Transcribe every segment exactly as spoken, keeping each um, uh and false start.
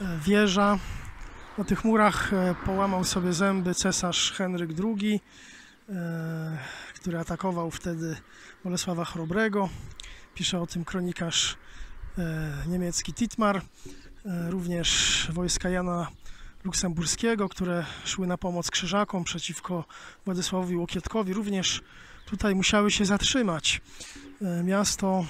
wieża. Na tych murach połamał sobie zęby cesarz Henryk drugi, który atakował wtedy Bolesława Chrobrego. Pisze o tym kronikarz niemiecki Titmar. Również wojska Jana Luksemburskiego, które szły na pomoc Krzyżakom przeciwko Władysławowi Łokietkowi, również tutaj musiały się zatrzymać. Miasto,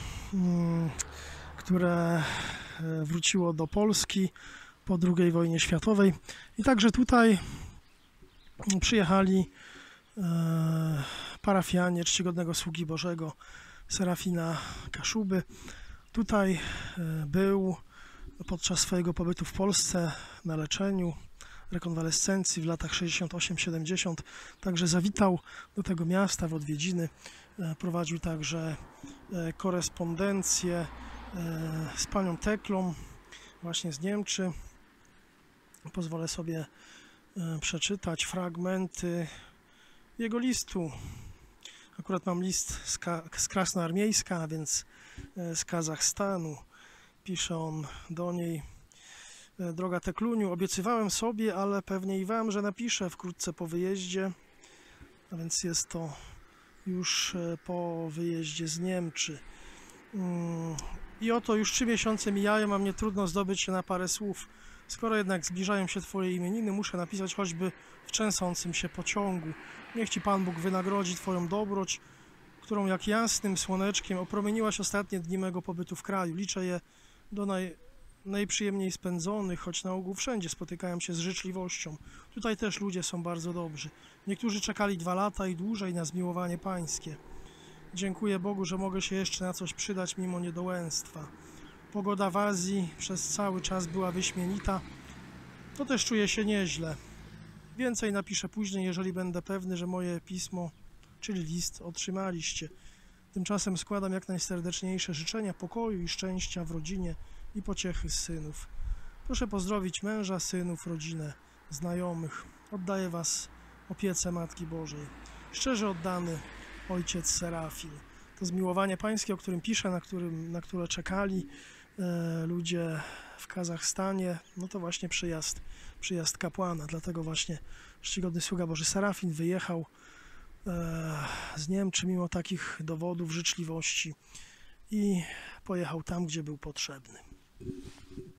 które wróciło do Polski po drugiej wojnie światowej. I także tutaj przyjechali parafianie czcigodnego sługi Bożego Serafina Kaszuby. Tutaj był podczas swojego pobytu w Polsce na leczeniu, rekonwalescencji w latach sześćdziesiąt osiem siedemdziesiąt. Także zawitał do tego miasta w odwiedziny. Prowadził także korespondencję z panią Teklą, właśnie z Niemczy. Pozwolę sobie przeczytać fragmenty jego listu. Akurat mam list z, Ka z Krasnoarmiejska, a więc z Kazachstanu. Pisze on do niej: droga Tekluniu, obiecywałem sobie, ale pewnie i wam, że napiszę wkrótce po wyjeździe, a więc jest to już po wyjeździe z Niemczy. I oto już trzy miesiące mijają, a mnie trudno zdobyć się na parę słów. Skoro jednak zbliżają się twoje imieniny, muszę napisać choćby w trzęsącym się pociągu. Niech ci Pan Bóg wynagrodzi twoją dobroć, którą jak jasnym słoneczkiem opromieniłaś ostatnie dni mego pobytu w kraju. Liczę je do naj, najprzyjemniej spędzonych, choć na ogół wszędzie spotykałem się z życzliwością. Tutaj też ludzie są bardzo dobrzy. Niektórzy czekali dwa lata i dłużej na zmiłowanie pańskie. Dziękuję Bogu, że mogę się jeszcze na coś przydać mimo niedołęstwa. Pogoda w Azji przez cały czas była wyśmienita. To też czuję się nieźle. Więcej napiszę później, jeżeli będę pewny, że moje pismo, czyli list, otrzymaliście. Tymczasem składam jak najserdeczniejsze życzenia pokoju i szczęścia w rodzinie i pociechy z synów. Proszę pozdrowić męża, synów, rodzinę, znajomych. Oddaję was opiece Matki Bożej. Szczerze oddany ojciec Serafin. To zmiłowanie pańskie, o którym piszę, na, którym, na które czekali e, ludzie w Kazachstanie, no to właśnie przyjazd, przyjazd kapłana. Dlatego właśnie czcigodny sługa Boży Serafin wyjechał e, z Niemczy mimo takich dowodów życzliwości i pojechał tam, gdzie był potrzebny.